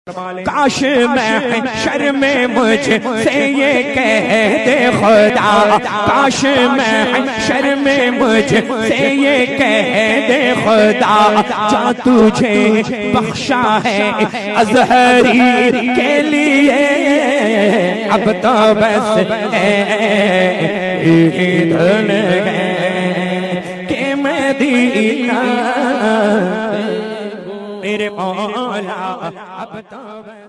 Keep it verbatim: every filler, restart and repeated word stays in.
काश मैं शर्म मुझे से ये कह दे खुदा, काश मैं शर्म मुझे से ये कह दे खुदा, जो तुझे बख्शा है अज़हरी के लिए, अब तो बस धन है के मदीना मेरे मौला, अब तो